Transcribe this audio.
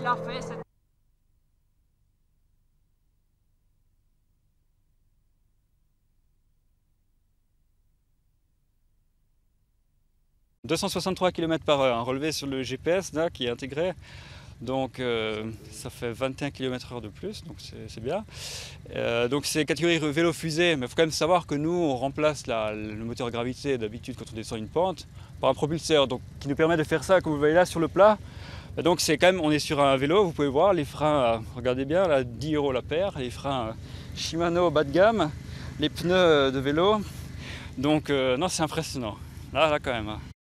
a fait cette... 263 km/h, un relevé sur le GPS là, qui est intégré, donc ça fait 21 km/h de plus, donc c'est bien. Donc c'est catégorie vélo fusée, mais il faut quand même savoir que nous on remplace le moteur gravité d'habitude quand on descend une pente par un propulseur, donc qui nous permet de faire ça comme vous voyez là sur le plat. Et donc c'est quand même, on est sur un vélo, vous pouvez voir les freins, regardez bien là, 10 € la paire, les freins Shimano bas de gamme, les pneus de vélo, donc non c'est impressionnant, là quand même.